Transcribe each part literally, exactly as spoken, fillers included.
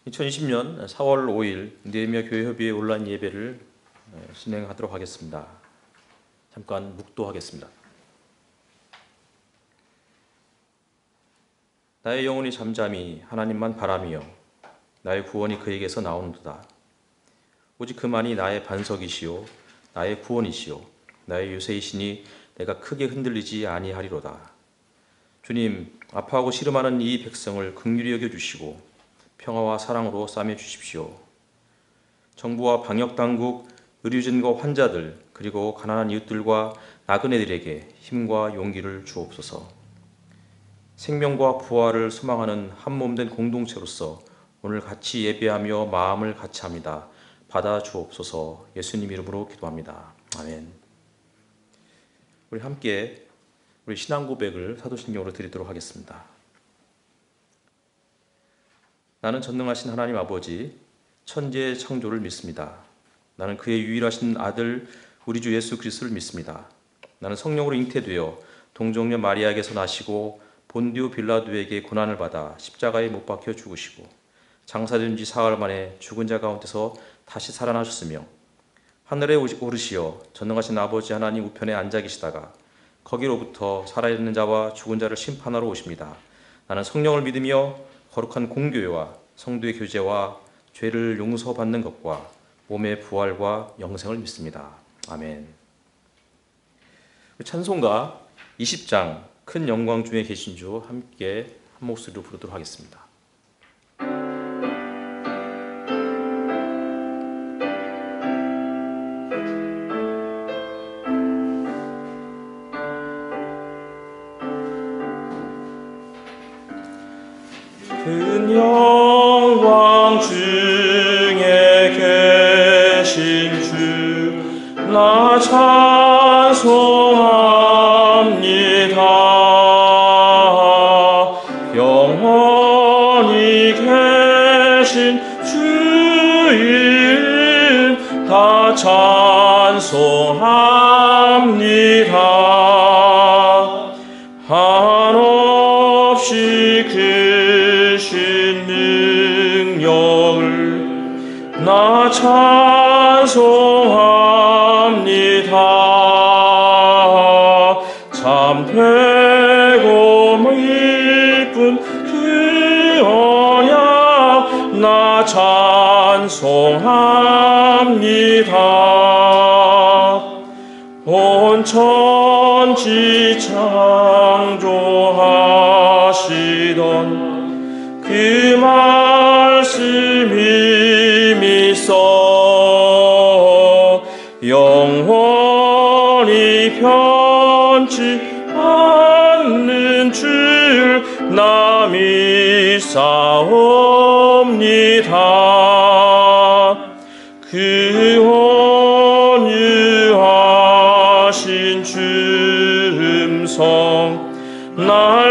이천이십 년 사월 오일 느헤미야 교회협의회 온라인 예배를 진행하도록 하겠습니다. 잠깐 묵도하겠습니다. 나의 영혼이 잠잠히 하나님만 바라며 나의 구원이 그에게서 나오는도다. 오직 그만이 나의 반석이시요 나의 구원이시요 나의 요새이시니 내가 크게 흔들리지 아니하리로다. 주님, 아파하고 시름하는 이 백성을 긍휼히 여겨주시고 평화와 사랑으로 싸매 주십시오. 정부와 방역당국, 의료진과 환자들, 그리고 가난한 이웃들과 나그네들에게 힘과 용기를 주옵소서. 생명과 부활을 소망하는 한몸된 공동체로서 오늘 같이 예배하며 마음을 같이 합니다. 받아 주옵소서. 예수님 이름으로 기도합니다. 아멘. 우리 함께 우리 신앙 고백을 사도신경으로 드리도록 하겠습니다. 나는 전능하신 하나님 아버지, 천지의 창조를 믿습니다. 나는 그의 유일하신 아들 우리 주 예수 그리스도를 믿습니다. 나는 성령으로 잉태되어 동정녀 마리아에게서 나시고 본디오 빌라도에게 고난을 받아 십자가에 못 박혀 죽으시고 장사된 지 사흘 만에 죽은 자 가운데서 다시 살아나셨으며 하늘에 오르시어 전능하신 아버지 하나님 우편에 앉아 계시다가 거기로부터 살아있는 자와 죽은 자를 심판하러 오십니다. 나는 성령을 믿으며 거룩한 공교회와 성도의 교제와 죄를 용서받는 것과 몸의 부활과 영생을 믿습니다. 아멘. 찬송가 이십 장 큰 영광 중에 계신 주 함께 한 목소리로 부르도록 하겠습니다. 큰 영광 중에 계신 주 나 찬송합니다. 영원히 계신 주님 다 찬송합니다. 한없이 크신 능력을 나 찬송합니다. 참 되고 이쁜 그 언약 나 찬송합니다. 온 천지 창조하시던 그 말씀이 믿어 영원히 변치 않는 줄 나 믿사옵니다. 그 온유하신 주음성 날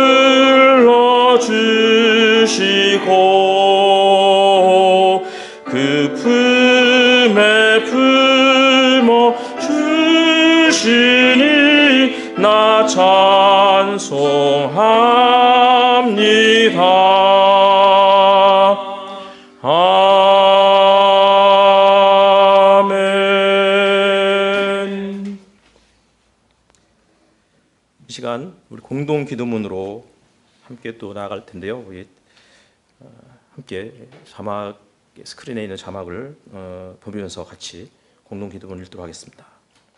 불러주시고 그 품에 품어 주시니 나 찬송합니다. 아멘. 이 시간 우리 공동 기도문으로 함께 또 나아갈 텐데요. 우리 함께 자막 스크린에 있는 자막을 어, 보면서 같이 공동 기도문을 읽도록 하겠습니다.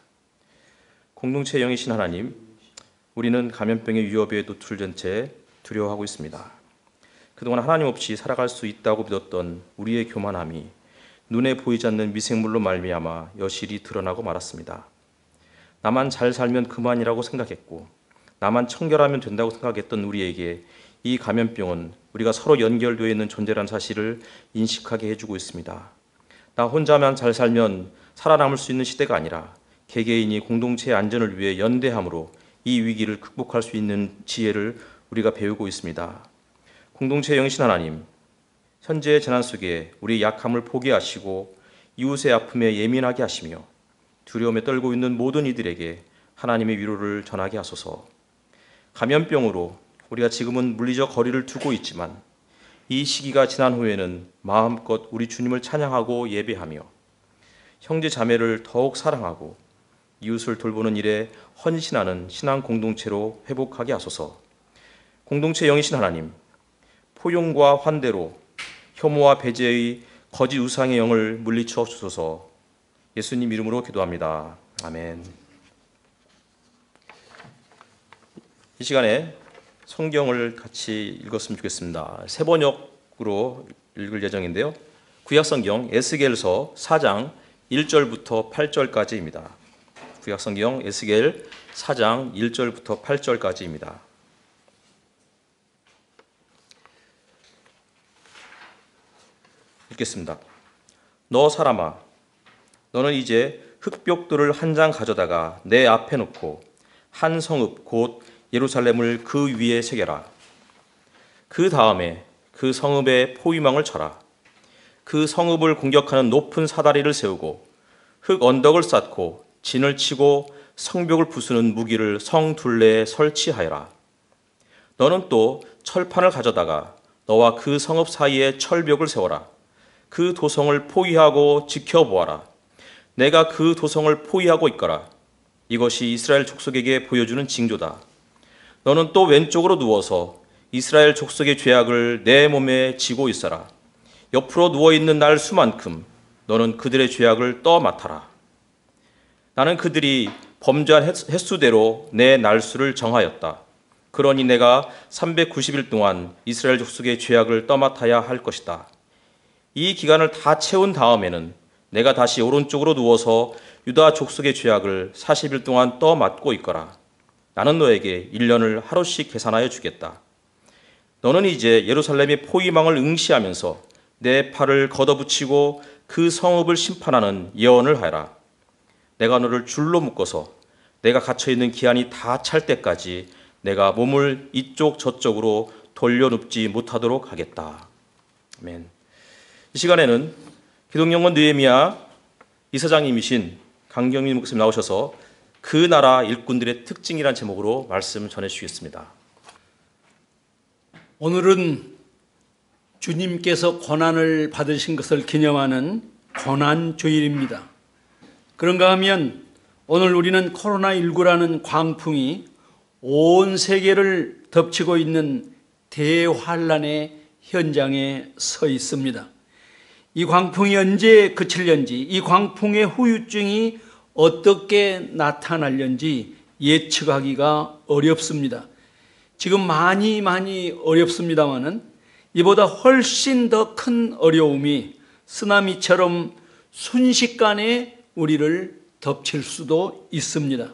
공동체의 영이신 하나님, 우리는 감염병의 위협에 노출된 채 두려워하고 있습니다. 그동안 하나님 없이 살아갈 수 있다고 믿었던 우리의 교만함이 눈에 보이지 않는 미생물로 말미암아 여실히 드러나고 말았습니다. 나만 잘 살면 그만이라고 생각했고 나만 청결하면 된다고 생각했던 우리에게 이 감염병은 우리가 서로 연결되어 있는 존재라는 사실을 인식하게 해주고 있습니다. 나 혼자만 잘 살면 살아남을 수 있는 시대가 아니라 개개인이 공동체의 안전을 위해 연대함으로 이 위기를 극복할 수 있는 지혜를 우리가 배우고 있습니다. 공동체의 영이신 하나님, 현재의 재난 속에 우리의 약함을 포기하시고 이웃의 아픔에 예민하게 하시며 두려움에 떨고 있는 모든 이들에게 하나님의 위로를 전하게 하소서. 감염병으로 우리가 지금은 물리적 거리를 두고 있지만 이 시기가 지난 후에는 마음껏 우리 주님을 찬양하고 예배하며 형제 자매를 더욱 사랑하고 이웃을 돌보는 일에 헌신하는 신앙 공동체로 회복하게 하소서. 공동체 영이신 하나님, 포용과 환대로 혐오와 배제의 거짓 우상의 영을 물리쳐 주소서. 예수님 이름으로 기도합니다. 아멘. 이 시간에 성경을 같이 읽었으면 좋겠습니다. 세 번역으로 읽을 예정인데요. 구약성경 에스겔서 사 장 일 절부터 팔 절까지입니다. 구약성경 에스겔 사 장 일 절부터 팔 절까지입니다. 읽겠습니다. 너 사람아, 너는 이제 흙벽돌을 한 장 가져다가 내 앞에 놓고 한 성읍 곧 예루살렘을 그 위에 새겨라. 그 다음에 그 성읍에 포위망을 쳐라. 그 성읍을 공격하는 높은 사다리를 세우고 흙 언덕을 쌓고 진을 치고 성벽을 부수는 무기를 성 둘레에 설치하여라. 너는 또 철판을 가져다가 너와 그 성읍 사이에 철벽을 세워라. 그 도성을 포위하고 지켜보아라. 내가 그 도성을 포위하고 있거라. 이것이 이스라엘 족속에게 보여주는 징조다. 너는 또 왼쪽으로 누워서 이스라엘 족속의 죄악을 내 몸에 지고 있어라. 옆으로 누워있는 날 수만큼 너는 그들의 죄악을 떠맡아라. 나는 그들이 범죄한 횟수대로 내 날수를 정하였다. 그러니 내가 삼백구십 일 동안 이스라엘 족속의 죄악을 떠맡아야 할 것이다. 이 기간을 다 채운 다음에는 내가 다시 오른쪽으로 누워서 유다 족속의 죄악을 사십 일 동안 떠맡고 있거라. 나는 너에게 일 년을 하루씩 계산하여 주겠다. 너는 이제 예루살렘의 포위망을 응시하면서 내 팔을 걷어붙이고 그 성읍을 심판하는 예언을 하여라. 내가 너를 줄로 묶어서 내가 갇혀있는 기한이 다 찰 때까지 내가 몸을 이쪽 저쪽으로 돌려눕지 못하도록 하겠다. 아멘. 이 시간에는 기독영원 느헤미야 이사장님이신 강경민 목사님 나오셔서 그 나라 일꾼들의 특징이란 제목으로 말씀 전해주시겠습니다. 오늘은 주님께서 고난을 받으신 것을 기념하는 고난주일입니다. 그런가 하면 오늘 우리는 코로나십구라는 광풍이 온 세계를 덮치고 있는 대환란의 현장에 서 있습니다. 이 광풍이 언제 그칠는지, 이 광풍의 후유증이 어떻게 나타날는지 예측하기가 어렵습니다. 지금 많이 많이 어렵습니다마는 이보다 훨씬 더 큰 어려움이 쓰나미처럼 순식간에 우리를 덮칠 수도 있습니다.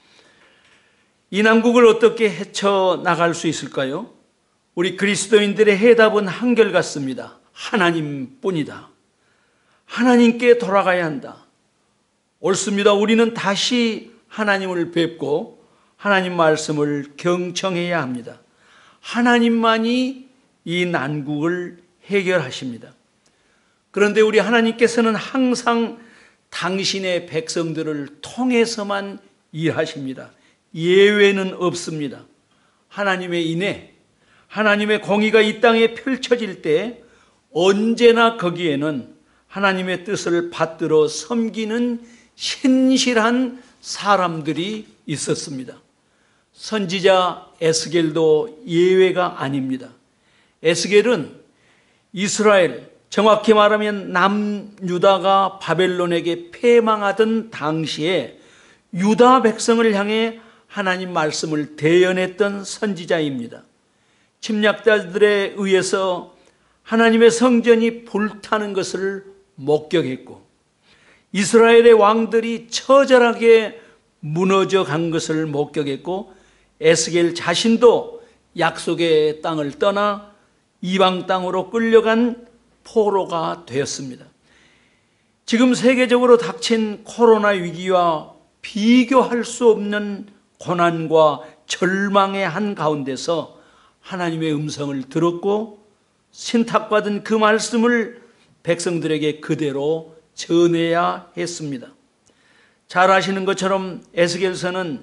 이 난국을 어떻게 헤쳐나갈 수 있을까요? 우리 그리스도인들의 해답은 한결같습니다. 하나님뿐이다. 하나님께 돌아가야 한다. 옳습니다. 우리는 다시 하나님을 뵙고 하나님 말씀을 경청해야 합니다. 하나님만이 이 난국을 해결하십니다. 그런데 우리 하나님께서는 항상 당신의 백성들을 통해서만 일하십니다. 예외는 없습니다. 하나님의 인애, 하나님의 공의가 이 땅에 펼쳐질 때 언제나 거기에는 하나님의 뜻을 받들어 섬기는 신실한 사람들이 있었습니다. 선지자 에스겔도 예외가 아닙니다. 에스겔은 이스라엘, 정확히 말하면 남유다가 바벨론에게 패망하던 당시에 유다 백성을 향해 하나님 말씀을 대언했던 선지자입니다. 침략자들에 의해서 하나님의 성전이 불타는 것을 목격했고 이스라엘의 왕들이 처절하게 무너져 간 것을 목격했고 에스겔 자신도 약속의 땅을 떠나 이방 땅으로 끌려간 포로가 되었습니다. 지금 세계적으로 닥친 코로나 위기와 비교할 수 없는 고난과 절망의 한가운데서 하나님의 음성을 들었고 신탁받은 그 말씀을 백성들에게 그대로 전해야 했습니다. 잘 아시는 것처럼 에스겔서는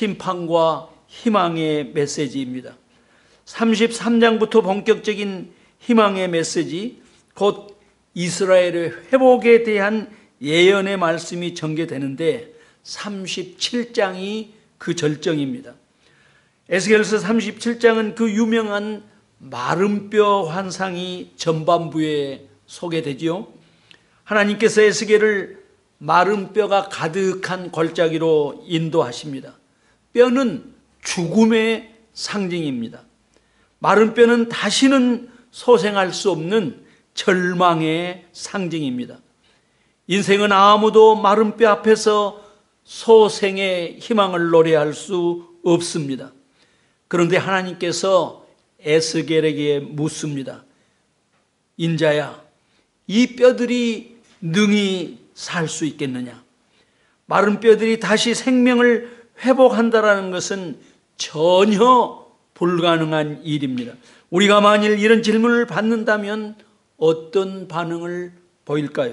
심판과 희망의 메시지입니다. 삼십삼 장부터 본격적인 희망의 메시지, 곧 이스라엘의 회복에 대한 예언의 말씀이 전개되는데 삼십칠 장이 그 절정입니다. 에스겔서 삼십칠 장은 그 유명한 마른 뼈 환상이 전반부에 소개되지요. 하나님께서 에스겔을 마른 뼈가 가득한 골짜기로 인도하십니다. 뼈는 죽음의 상징입니다. 마른 뼈는 다시는 소생할 수 없는 절망의 상징입니다. 인생은 아무도 마른 뼈 앞에서 소생의 희망을 노래할 수 없습니다. 그런데 하나님께서 에스겔에게 묻습니다. 인자야, 이 뼈들이 능히 살 수 있겠느냐? 마른 뼈들이 다시 생명을 회복한다라는 것은 전혀 불가능한 일입니다. 우리가 만일 이런 질문을 받는다면 어떤 반응을 보일까요?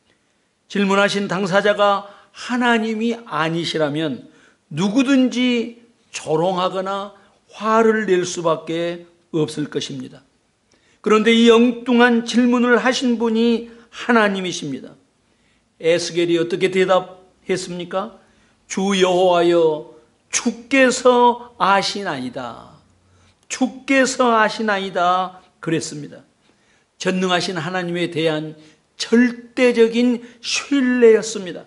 질문하신 당사자가 하나님이 아니시라면 누구든지 조롱하거나 화를 낼 수밖에 없을 것입니다. 그런데 이 엉뚱한 질문을 하신 분이 하나님이십니다. 에스겔이 어떻게 대답했습니까? 주 여호와여, 주께서 아시나이다. 주께서 아시나이다. 그랬습니다. 전능하신 하나님에 대한 절대적인 신뢰였습니다.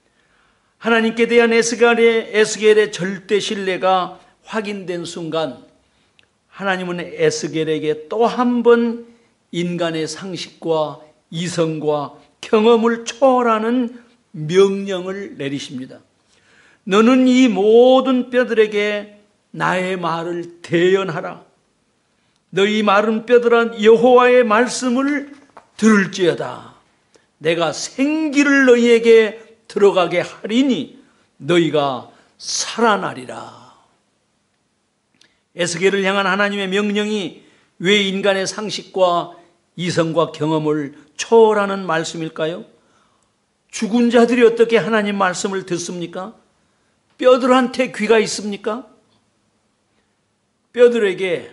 하나님께 대한 에스겔의, 에스겔의 절대 신뢰가 확인된 순간 하나님은 에스겔에게 또 한 번 인간의 상식과 이성과 경험을 초월하는 명령을 내리십니다. 너는 이 모든 뼈들에게 나의 말을 대언하라. 너희 마른 뼈들아 여호와의 말씀을 들을지어다. 내가 생기를 너희에게 들어가게 하리니 너희가 살아나리라. 에스겔을 향한 하나님의 명령이 왜 인간의 상식과 이성과 경험을 초월하는 말씀일까요? 죽은 자들이 어떻게 하나님 말씀을 듣습니까? 뼈들한테 귀가 있습니까? 뼈들에게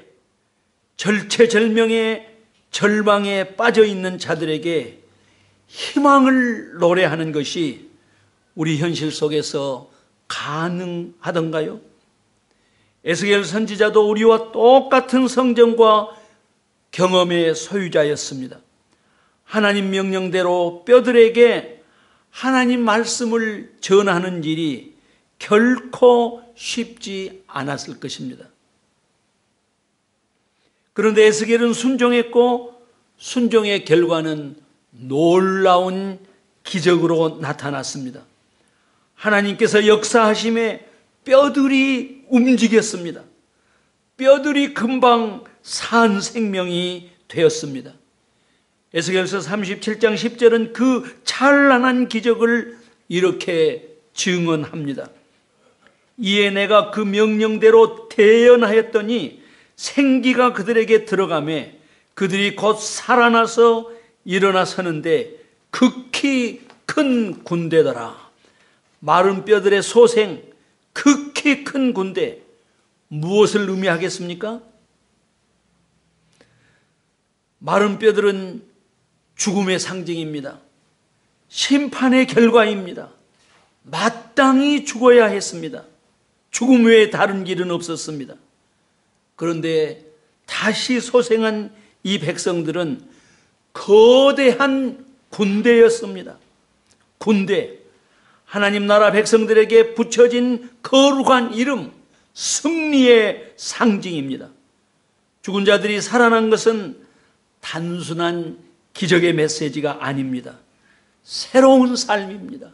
절체절명의 절망에 빠져 있는 자들에게 희망을 노래하는 것이 우리 현실 속에서 가능하던가요? 에스겔 선지자도 우리와 똑같은 성정과 경험의 소유자였습니다. 하나님 명령대로 뼈들에게 하나님 말씀을 전하는 일이 결코 쉽지 않았을 것입니다. 그런데 에스겔은 순종했고 순종의 결과는 놀라운 기적으로 나타났습니다. 하나님께서 역사하심에 뼈들이 움직였습니다. 뼈들이 금방 산 생명이 되었습니다. 에스겔서 삼십칠 장 십 절은 그 찬란한 기적을 이렇게 증언합니다. 이에 내가 그 명령대로 대언하였더니 생기가 그들에게 들어가매 그들이 곧 살아나서 일어나 서는데 극히 큰 군대더라. 마른 뼈들의 소생, 극히 큰 군대. 무엇을 의미하겠습니까? 마른 뼈들은 죽음의 상징입니다. 심판의 결과입니다. 마땅히 죽어야 했습니다. 죽음 외에 다른 길은 없었습니다. 그런데 다시 소생한 이 백성들은 거대한 군대였습니다. 군대. 하나님 나라 백성들에게 붙여진 거룩한 이름, 승리의 상징입니다. 죽은 자들이 살아난 것은 단순한 기적의 메시지가 아닙니다. 새로운 삶입니다.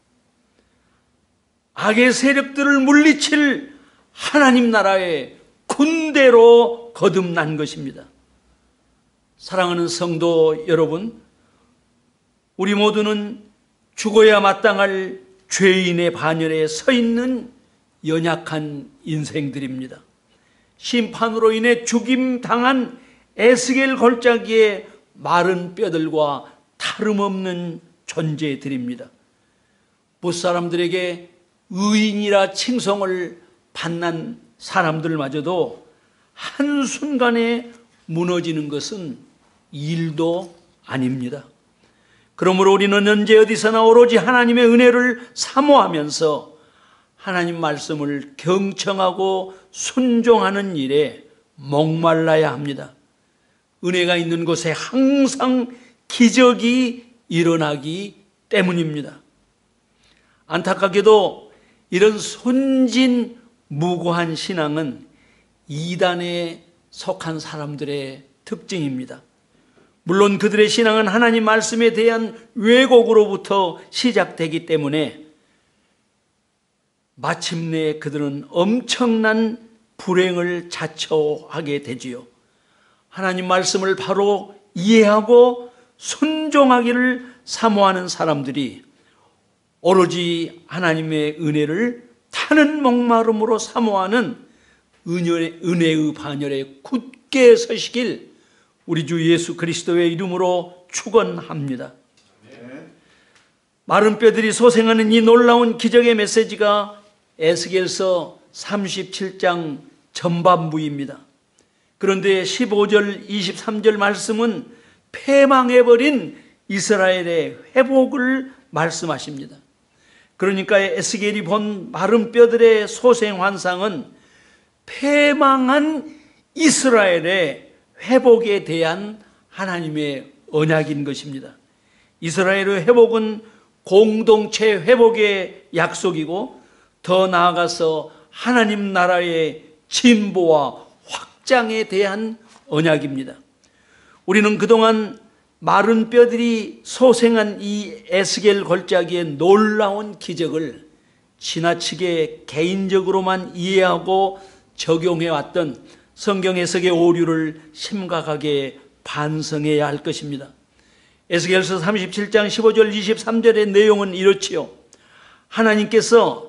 악의 세력들을 물리칠 하나님 나라의 군대로 거듭난 것입니다. 사랑하는 성도 여러분, 우리 모두는 죽어야 마땅할 죄인의 반열에 서 있는 연약한 인생들입니다. 심판으로 인해 죽임당한 에스겔 골짜기의 마른 뼈들과 다름없는 존재들입니다. 붓사람들에게 의인이라 칭송을 받는 사람들마저도 한순간에 무너지는 것은 일도 아닙니다. 그러므로 우리는 언제 어디서나 오로지 하나님의 은혜를 사모하면서 하나님 말씀을 경청하고 순종하는 일에 목말라야 합니다. 은혜가 있는 곳에 항상 기적이 일어나기 때문입니다. 안타깝게도 이런 순진무구한 신앙은 이단에 속한 사람들의 특징입니다. 물론 그들의 신앙은 하나님 말씀에 대한 왜곡으로부터 시작되기 때문에 마침내 그들은 엄청난 불행을 자초하게 되지요. 하나님 말씀을 바로 이해하고 순종하기를 사모하는 사람들이 오로지 하나님의 은혜를 타는 목마름으로 사모하는 은혜의, 은혜의 반열에 굳게 서시길 우리 주 예수 그리스도의 이름으로 축원합니다. 마른 뼈들이 소생하는 이 놀라운 기적의 메시지가 에스겔서 삼십칠 장 전반부입니다. 그런데 십오 절 이십삼 절 말씀은 패망해버린 이스라엘의 회복을 말씀하십니다. 그러니까 에스겔이 본 마른 뼈들의 소생 환상은 패망한 이스라엘의 회복에 대한 하나님의 언약인 것입니다. 이스라엘의 회복은 공동체 회복의 약속이고 더 나아가서 하나님 나라의 진보와 확장에 대한 언약입니다. 우리는 그동안 마른 뼈들이 소생한 이 에스겔 골짜기의 놀라운 기적을 지나치게 개인적으로만 이해하고 적용해왔던 성경 해석의 오류를 심각하게 반성해야 할 것입니다. 에스겔서 삼십칠 장 십오 절 이십삼 절의 내용은 이렇지요. 하나님께서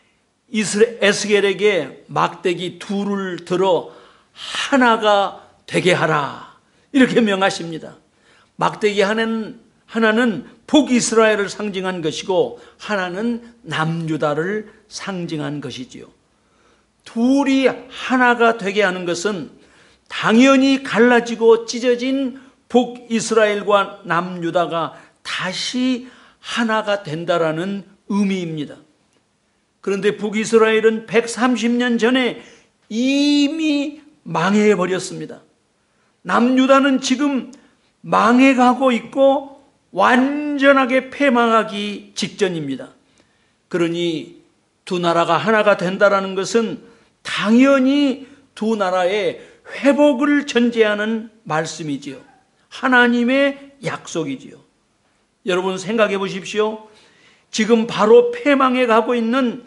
에스겔에게 막대기 둘을 들어 하나가 되게 하라 이렇게 명하십니다. 막대기 하나는, 하나는 북이스라엘을 상징한 것이고 하나는 남유다를 상징한 것이지요. 둘이 하나가 되게 하는 것은 당연히 갈라지고 찢어진 북이스라엘과 남유다가 다시 하나가 된다라는 의미입니다. 그런데 북이스라엘은 백삼십 년 전에 이미 망해버렸습니다. 남유다는 지금 망해가고 있고 완전하게 패망하기 직전입니다. 그러니 두 나라가 하나가 된다라는 것은 당연히 두 나라의 회복을 전제하는 말씀이지요. 하나님의 약속이지요. 여러분 생각해 보십시오. 지금 바로 패망해 가고 있는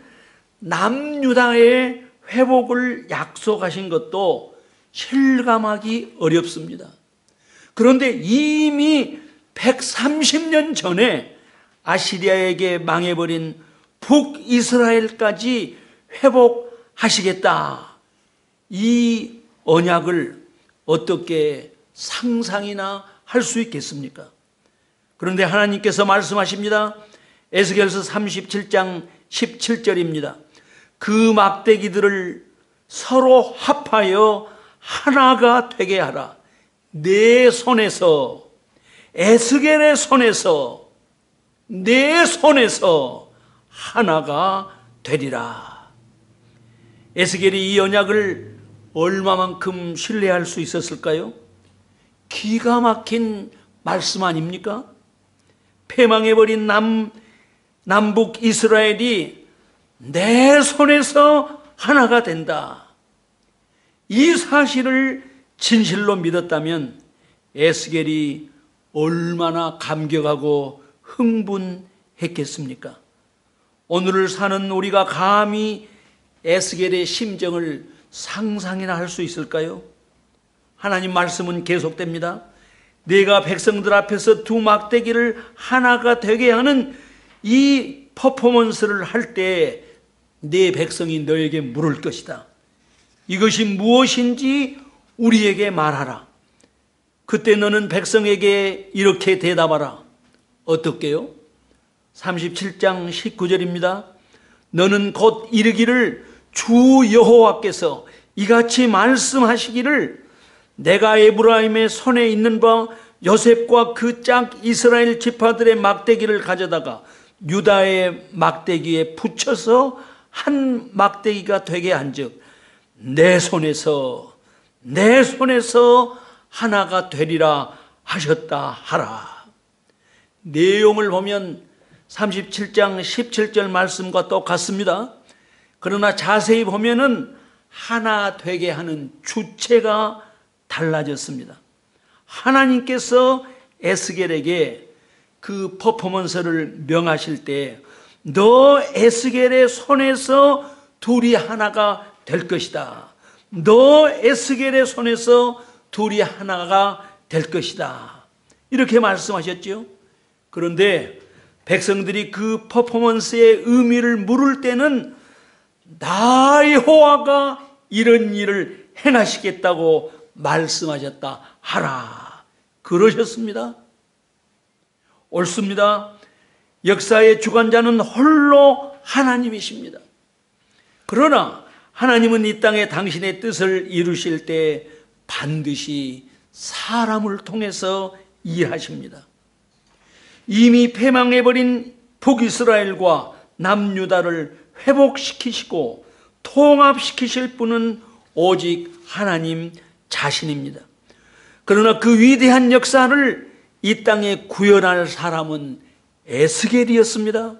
남유다의 회복을 약속하신 것도 실감하기 어렵습니다. 그런데 이미 백삼십 년 전에 아시리아에게 망해버린 북이스라엘까지 회복하시겠다. 이 언약을 어떻게 상상이나 할 수 있겠습니까? 그런데 하나님께서 말씀하십니다. 에스겔서 삼십칠 장 십칠 절입니다. 그 막대기들을 서로 합하여 하나가 되게 하라. 내 손에서, 에스겔의 손에서, 내 손에서 하나가 되리라. 에스겔이 이 언약을 얼마만큼 신뢰할 수 있었을까요? 기가 막힌 말씀 아닙니까? 패망해버린 남, 남북 이스라엘이 내 손에서 하나가 된다. 이 사실을 진실로 믿었다면 에스겔이 얼마나 감격하고 흥분했겠습니까? 오늘을 사는 우리가 감히 에스겔의 심정을 상상이나 할 수 있을까요? 하나님 말씀은 계속됩니다. 내가 백성들 앞에서 두 막대기를 하나가 되게 하는 이 퍼포먼스를 할 때 내 백성이 너에게 물을 것이다. 이것이 무엇인지 우리에게 말하라. 그때 너는 백성에게 이렇게 대답하라. 어떻게요? 삼십칠 장 십구 절입니다. 너는 곧 이르기를 주 여호와께서 이같이 말씀하시기를 내가 에브라임의 손에 있는 바 요셉과 그 짝 이스라엘 지파들의 막대기를 가져다가 유다의 막대기에 붙여서 한 막대기가 되게 한즉 내 손에서 내 손에서 하나가 되리라 하셨다 하라. 내용을 보면 삼십칠 장 십칠 절 말씀과 똑같습니다. 그러나 자세히 보면은 하나 되게 하는 주체가 달라졌습니다. 하나님께서 에스겔에게 그 퍼포먼스를 명하실 때 너 에스겔의 손에서 둘이 하나가 될 것이다. 너 에스겔의 손에서 둘이 하나가 될 것이다. 이렇게 말씀하셨죠. 그런데 백성들이 그 퍼포먼스의 의미를 물을 때는 나 여호와가 이런 일을 행하시겠다고 말씀하셨다 하라 그러셨습니다. 옳습니다. 역사의 주관자는 홀로 하나님이십니다. 그러나 하나님은 이 땅에 당신의 뜻을 이루실 때 반드시 사람을 통해서 일하십니다. 이미 패망해버린 북이스라엘과 남유다를 회복시키시고 통합시키실 분은 오직 하나님 자신입니다. 그러나 그 위대한 역사를 이 땅에 구현할 사람은 에스겔이었습니다.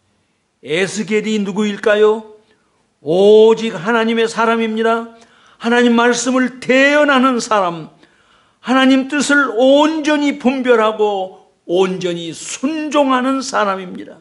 에스겔이 누구일까요? 오직 하나님의 사람입니다. 하나님 말씀을 대언하는 사람, 하나님 뜻을 온전히 분별하고 온전히 순종하는 사람입니다.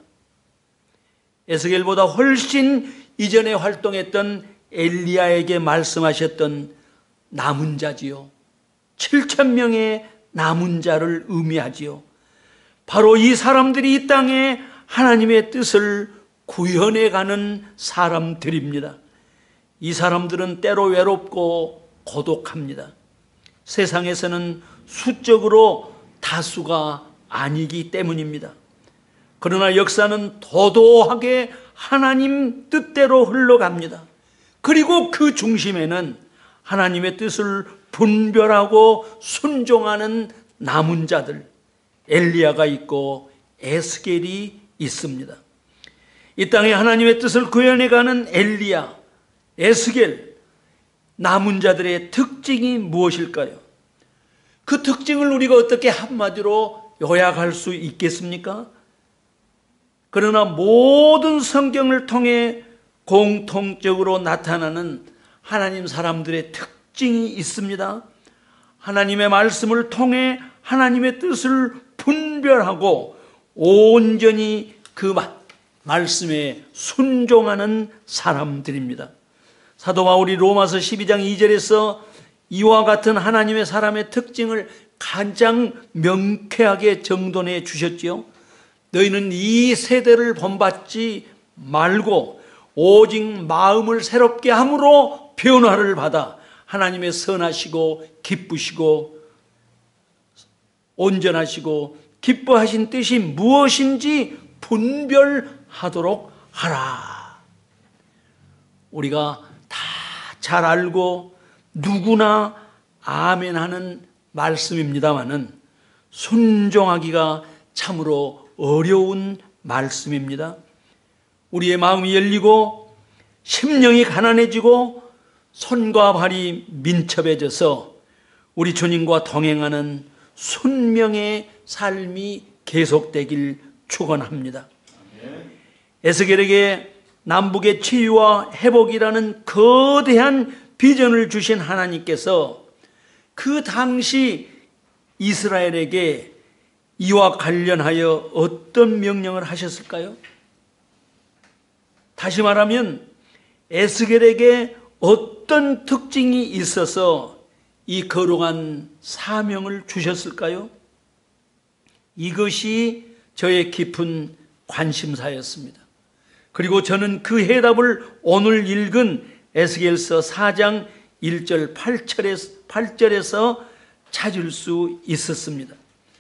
에스겔보다 훨씬 이전에 활동했던 엘리야에게 말씀하셨던 남은 자지요. 칠천 명의 남은 자를 의미하지요. 바로 이 사람들이 이 땅에 하나님의 뜻을 구현해가는 사람들입니다. 이 사람들은 때로 외롭고 고독합니다. 세상에서는 수적으로 다수가 아니기 때문입니다. 그러나 역사는 도도하게 하나님 뜻대로 흘러갑니다. 그리고 그 중심에는 하나님의 뜻을 분별하고 순종하는 남은 자들, 엘리야가 있고 에스겔이 있습니다. 이 땅에 하나님의 뜻을 구현해가는 엘리야, 에스겔, 남은 자들의 특징이 무엇일까요? 그 특징을 우리가 어떻게 한마디로 요약할 수 있겠습니까? 그러나 모든 성경을 통해 공통적으로 나타나는 하나님 사람들의 특징이 있습니다. 하나님의 말씀을 통해 하나님의 뜻을 분별하고 온전히 그 말씀에 순종하는 사람들입니다. 사도 바울이 로마서 십이 장 이 절에서 이와 같은 하나님의 사람의 특징을 가장 명쾌하게 정돈해 주셨지요. 너희는 이 세대를 본받지 말고 오직 마음을 새롭게 함으로 변화를 받아 하나님의 선하시고 기쁘시고 온전하시고 기뻐하신 뜻이 무엇인지 분별하도록 하라. 우리가 다 잘 알고 누구나 아멘하는 말씀입니다마는 순종하기가 참으로 어려운 말씀입니다. 우리의 마음이 열리고 심령이 가난해지고 손과 발이 민첩해져서 우리 주님과 동행하는 순명의 삶이 계속되길 축원합니다. 에스겔에게 남북의 치유와 회복이라는 거대한 비전을 주신 하나님께서 그 당시 이스라엘에게 이와 관련하여 어떤 명령을 하셨을까요? 다시 말하면 에스겔에게 어떤 특징이 있어서 이 거룩한 사명을 주셨을까요? 이것이 저의 깊은 관심사였습니다. 그리고 저는 그 해답을 오늘 읽은 에스겔서 사 장 일 절 팔 절에서 찾을 수 있었습니다.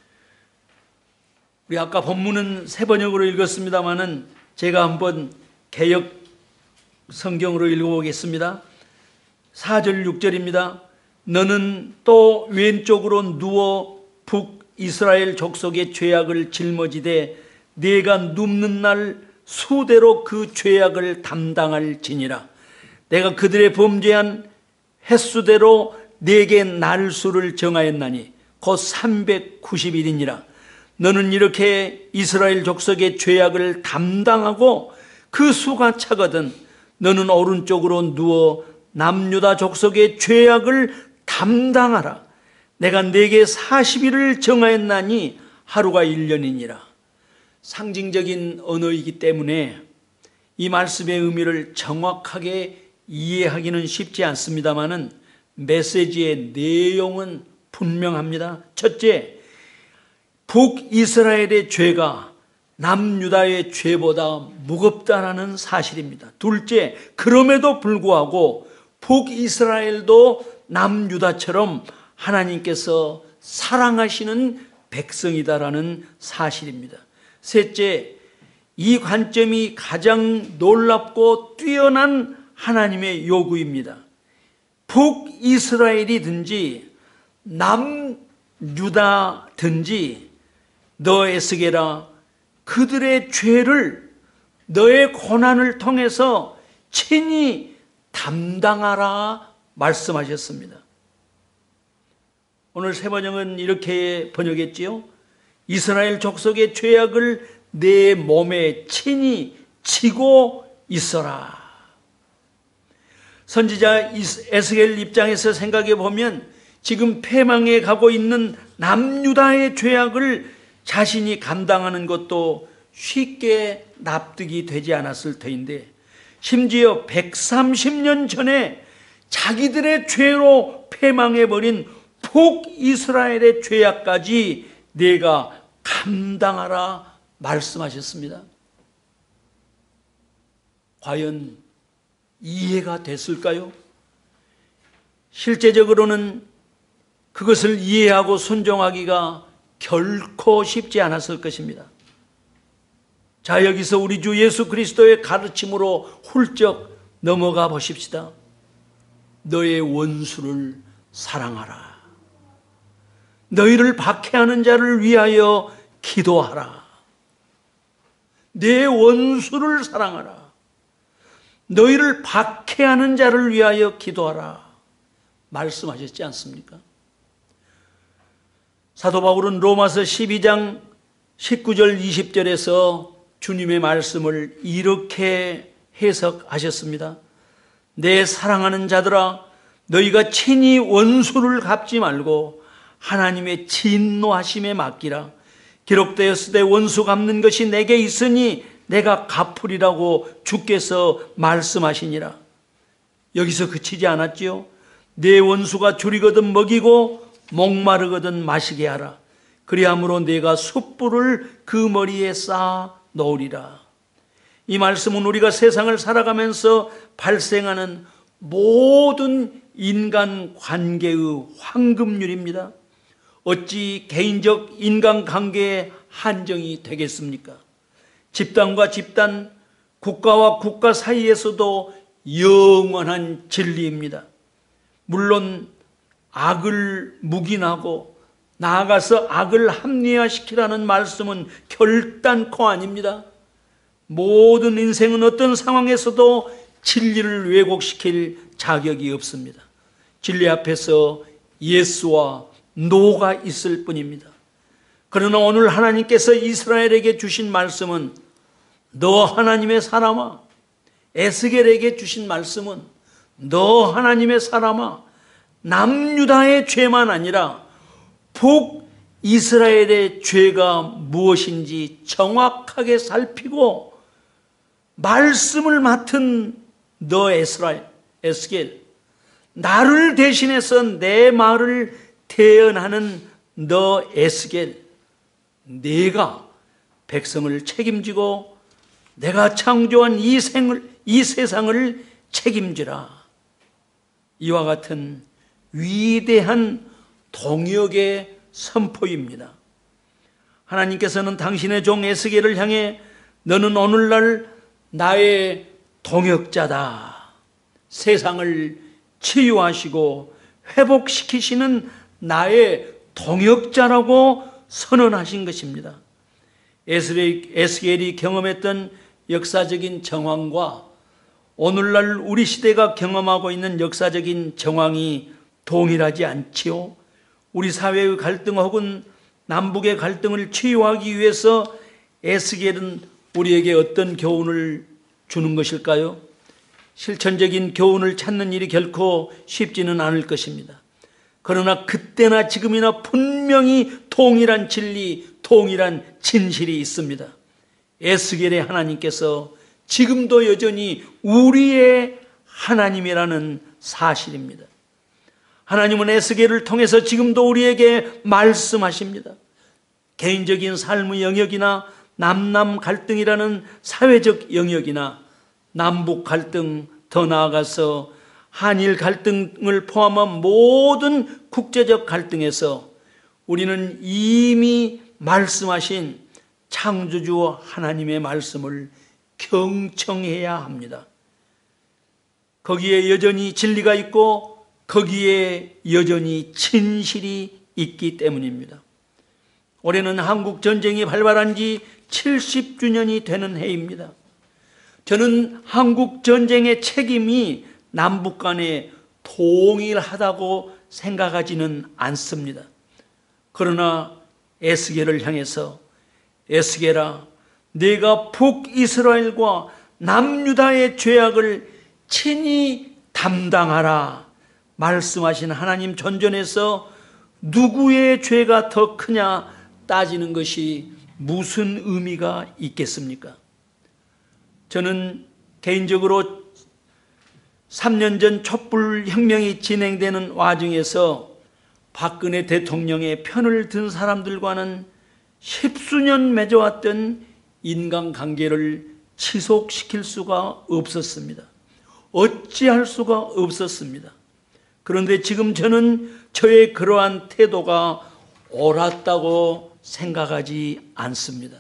우리 아까 본문은 새 번역으로 읽었습니다마는 제가 한번 개역 성경으로 읽어보겠습니다. 사 절 육 절입니다. 너는 또 왼쪽으로 누워 북이스라엘 족속의 죄악을 짊어지되 네가 눕는 날 수대로 그 죄악을 담당할지니라. 내가 그들의 범죄한 횟수대로 네게 날수를 정하였나니 곧 삼백구십 일이니라. 너는 이렇게 이스라엘 족속의 죄악을 담당하고 그 수가 차거든 너는 오른쪽으로 누워 남유다 족속의 죄악을 담당하라. 내가 네게 사십 일을 정하였나니 하루가 일 년이니라. 상징적인 언어이기 때문에 이 말씀의 의미를 정확하게 이해하기는 쉽지 않습니다만은 메시지의 내용은 분명합니다. 첫째, 북이스라엘의 죄가 남유다의 죄보다 무겁다라는 사실입니다. 둘째, 그럼에도 불구하고 북이스라엘도 남유다처럼 하나님께서 사랑하시는 백성이다라는 사실입니다. 셋째, 이 관점이 가장 놀랍고 뛰어난 하나님의 요구입니다. 북이스라엘이든지 남유다든지 너 에스겔아 그들의 죄를 너의 고난을 통해서 친히 담당하라 말씀하셨습니다. 오늘 세번역은 이렇게 번역했지요. 이스라엘 족속의 죄악을 내 몸에 친히 지고 있어라. 선지자 에스겔 입장에서 생각해 보면 지금 패망에 가고 있는 남유다의 죄악을 자신이 감당하는 것도 쉽게 납득이 되지 않았을 터인데 심지어 백삼십 년 전에 자기들의 죄로 패망해버린 북이스라엘의 죄악까지 내가 감당하라 말씀하셨습니다. 과연 이해가 됐을까요? 실제적으로는 그것을 이해하고 순종하기가 결코 쉽지 않았을 것입니다. 자, 여기서 우리 주 예수 그리스도의 가르침으로 훌쩍 넘어가 보십시다. 너의 원수를 사랑하라. 너희를 박해하는 자를 위하여 기도하라. 내 원수를 사랑하라. 너희를 박해하는 자를 위하여 기도하라. 말씀하셨지 않습니까? 사도 바울은 로마서 십이 장 십구 절 이십 절에서 주님의 말씀을 이렇게 해석하셨습니다. 내 사랑하는 자들아 너희가 친히 원수를 갚지 말고 하나님의 진노하심에 맡기라. 기록되었으되 원수 갚는 것이 내게 있으니 내가 갚으리라고 주께서 말씀하시니라. 여기서 그치지 않았지요. 내 원수가 줄이거든 먹이고 목마르거든 마시게 하라. 그리함으로 내가 숯불을 그 머리에 쌓아 놓으리라. 이 말씀은 우리가 세상을 살아가면서 발생하는 모든 인간 관계의 황금률입니다. 어찌 개인적 인간관계의 한정이 되겠습니까? 집단과 집단, 국가와 국가 사이에서도 영원한 진리입니다. 물론 악을 묵인하고 나아가서 악을 합리화시키라는 말씀은 결단코 아닙니다. 모든 인생은 어떤 상황에서도 진리를 왜곡시킬 자격이 없습니다. 진리 앞에서 예수와 노가 있을 뿐입니다. 그러나 오늘 하나님께서 이스라엘에게 주신 말씀은 너 하나님의 사람아, 에스겔에게 주신 말씀은 너 하나님의 사람아, 남유다의 죄만 아니라 북이스라엘의 죄가 무엇인지 정확하게 살피고 말씀을 맡은 너 에스라엘, 에스겔, 나를 대신해서 내 말을 대언하는 너 에스겔, 네가 백성을 책임지고 내가 창조한 이 생을, 이 세상을 책임지라. 이와 같은 위대한 동역의 선포입니다. 하나님께서는 당신의 종 에스겔을 향해 너는 오늘날 나의 동역자다. 세상을 치유하시고 회복시키시는 나의 동역자라고 선언하신 것입니다. 에스겔이 경험했던 역사적인 정황과 오늘날 우리 시대가 경험하고 있는 역사적인 정황이 동일하지 않지요. 우리 사회의 갈등 혹은 남북의 갈등을 치유하기 위해서 에스겔은 우리에게 어떤 교훈을 주는 것일까요? 실천적인 교훈을 찾는 일이 결코 쉽지는 않을 것입니다. 그러나 그때나 지금이나 분명히 동일한 진리, 동일한 진실이 있습니다. 에스겔의 하나님께서 지금도 여전히 우리의 하나님이라는 사실입니다. 하나님은 에스겔을 통해서 지금도 우리에게 말씀하십니다. 개인적인 삶의 영역이나 남남 갈등이라는 사회적 영역이나 남북 갈등, 더 나아가서 한일 갈등을 포함한 모든 국제적 갈등에서 우리는 이미 말씀하신 창조주 하나님의 말씀을 경청해야 합니다. 거기에 여전히 진리가 있고 거기에 여전히 진실이 있기 때문입니다. 올해는 한국 전쟁이 발발한 지 칠십 주년이 되는 해입니다. 저는 한국 전쟁의 책임이 남북 간에 동일하다고 생각하지는 않습니다. 그러나 에스겔을 향해서 에스겔아, 내가 북이스라엘과 남유다의 죄악을 친히 담당하라 말씀하신 하나님 전전에서 누구의 죄가 더 크냐 따지는 것이 무슨 의미가 있겠습니까? 저는 개인적으로 삼 년 전 촛불혁명이 진행되는 와중에서 박근혜 대통령의 편을 든 사람들과는 십수년 맺어왔던 인간관계를 지속시킬 수가 없었습니다. 어찌할 수가 없었습니다. 그런데 지금 저는 저의 그러한 태도가 옳았다고 생각하지 않습니다.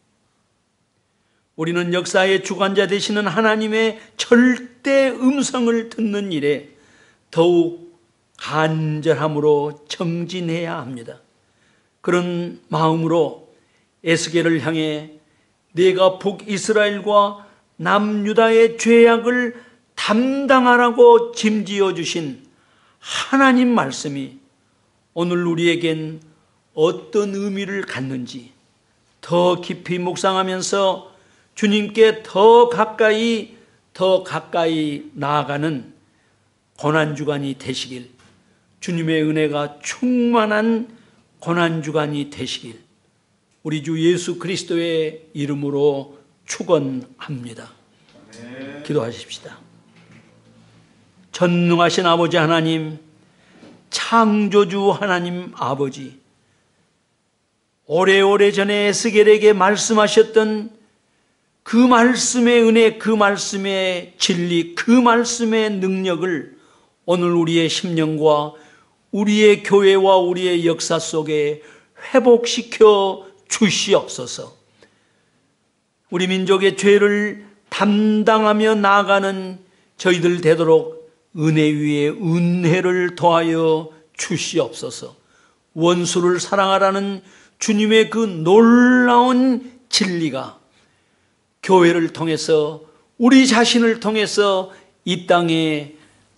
우리는 역사의 주관자 되시는 하나님의 절대 음성을 듣는 일에 더욱 간절함으로 정진해야 합니다. 그런 마음으로 에스겔을 향해 내가 북이스라엘과 남유다의 죄악을 담당하라고 짐지어 주신 하나님 말씀이 오늘 우리에겐 어떤 의미를 갖는지 더 깊이 묵상하면서 주님께 더 가까이 더 가까이 나아가는 고난주간이 되시길, 주님의 은혜가 충만한 고난주간이 되시길 우리 주 예수 그리스도의 이름으로 축원합니다. 네. 기도하십시다. 전능하신 아버지 하나님, 창조주 하나님 아버지, 오래오래 전에 에스겔에게 말씀하셨던 그 말씀의 은혜, 그 말씀의 진리, 그 말씀의 능력을 오늘 우리의 심령과 우리의 교회와 우리의 역사 속에 회복시켜 주시옵소서. 우리 민족의 죄를 담당하며 나아가는 저희들 되도록 은혜 위에 은혜를 더하여 주시옵소서. 원수를 사랑하라는 주님의 그 놀라운 진리가 교회를 통해서 우리 자신을 통해서 이 땅에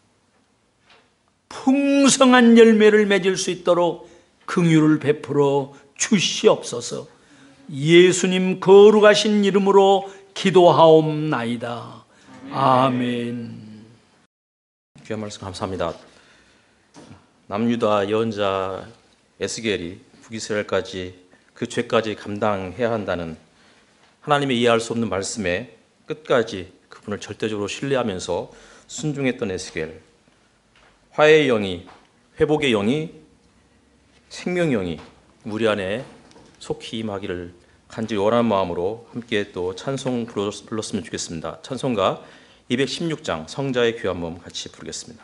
풍성한 열매를 맺을 수 있도록 긍휼을 베풀어 주시옵소서. 예수님 거룩하신 이름으로 기도하옵나이다. 아멘. 귀한 말씀 감사합니다. 남유다 예언자 에스겔이 북이스라엘까지 그 죄까지 감당해야 한다는 하나님의 이해할 수 없는 말씀에 끝까지 그분을 절대적으로 신뢰하면서 순종했던 에스겔, 화해의 영이, 회복의 영이, 생명의 영이 우리 안에 속히 임하기를 간절히 원하는 마음으로 함께 또 찬송 불렀으면 좋겠습니다. 찬송가 이백십육 장 성자의 귀한 몸 같이 부르겠습니다.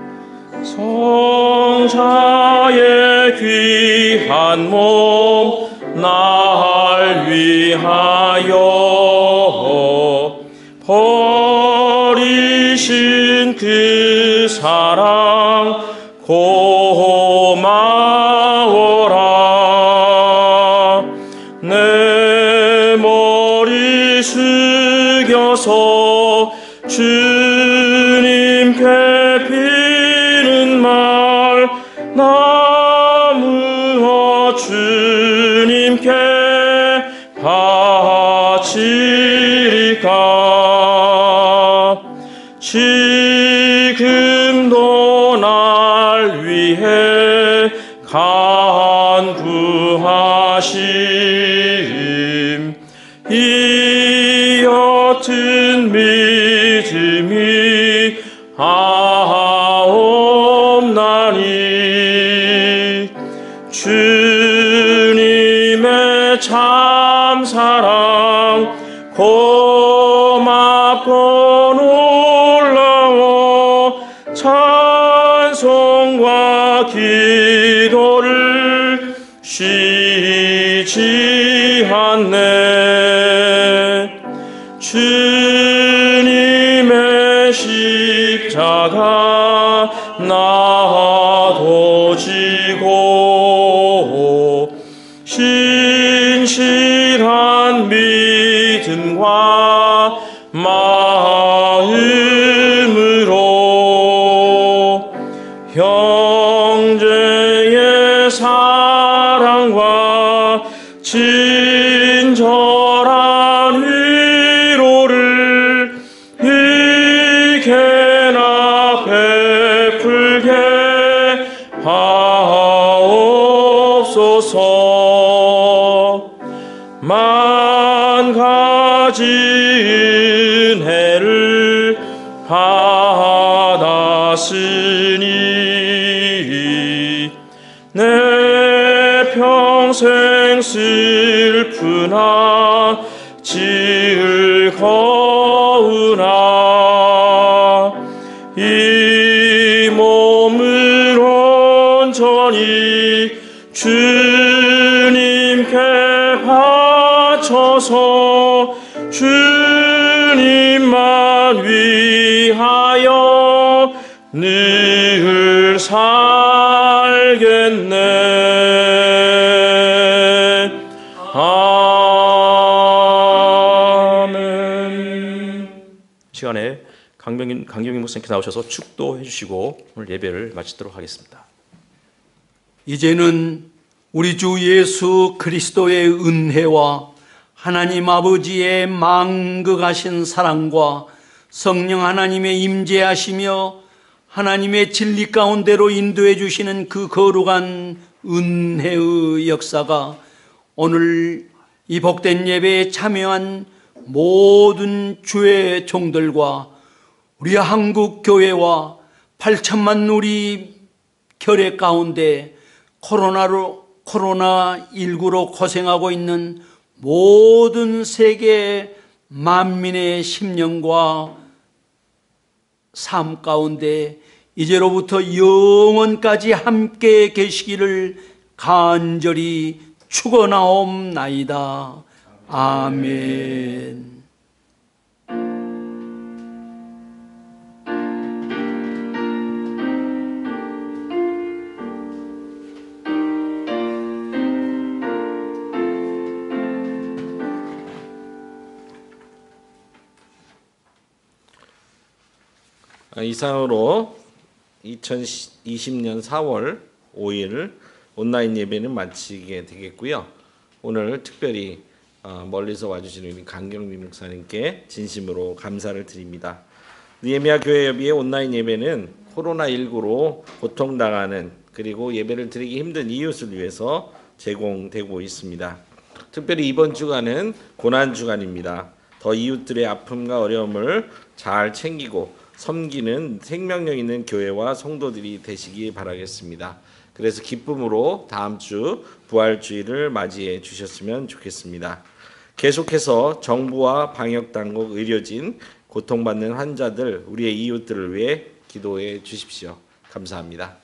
성자의 귀한 몸 날 위하여 버리신 그 사랑 고마워라. 내 머리 숙여서 주님께 비는 말 나무어 주님께 바치리까. 지금도 날 위해 간구하심 이 옅은 믿음이 하옵나니. 주님의 참사랑 고맙고 놀라워 찬송과 기도를 쉬지 않네. 주님의 십자가 나도 지고 신실한 믿음과 마음으로 형제의 사랑과 친절한 위로를 이케나 베풀게 하옵소서. 만 가지 은혜를 받았으니 내 평생 슬프나 즐거우나 이 몸을 온전히 주님께 바쳐서 주님만 위하여 늘 살겠네. 아멘. 시간에 강경인, 강경인 목사님께 나오셔서 축도해 주시고 오늘 예배를 마치도록 하겠습니다. 이제는 우리 주 예수 그리스도의 은혜와 하나님 아버지의 망극하신 사랑과 성령 하나님의 임재하시며 하나님의 진리 가운데로 인도해 주시는 그 거룩한 은혜의 역사가 오늘 이 복된 예배에 참여한 모든 주의 종들과 우리 한국 교회와 팔천만 우리 결의 가운데 코로나로 코로나십구로 고생하고 있는 모든 세계 만민의 심령과 삶 가운데 이제로부터 영원까지 함께 계시기를 간절히 축원하옵나이다. 아멘. 이상으로 이천이십 년 사월 오일 온라인 예배는 마치게 되겠고요. 오늘 특별히 멀리서 와주신 우리 강경민 목사님께 진심으로 감사를 드립니다. 느헤미야 교회협의회 온라인 예배는 코로나십구로 고통당하는 그리고 예배를 드리기 힘든 이웃을 위해서 제공되고 있습니다. 특별히 이번 주간은 고난주간입니다. 더 이웃들의 아픔과 어려움을 잘 챙기고 섬기는 생명력 있는 교회와 성도들이 되시기 바라겠습니다. 그래서 기쁨으로 다음 주 부활주일을 맞이해 주셨으면 좋겠습니다. 계속해서 정부와 방역당국, 의료진, 고통받는 환자들, 우리의 이웃들을 위해 기도해 주십시오. 감사합니다.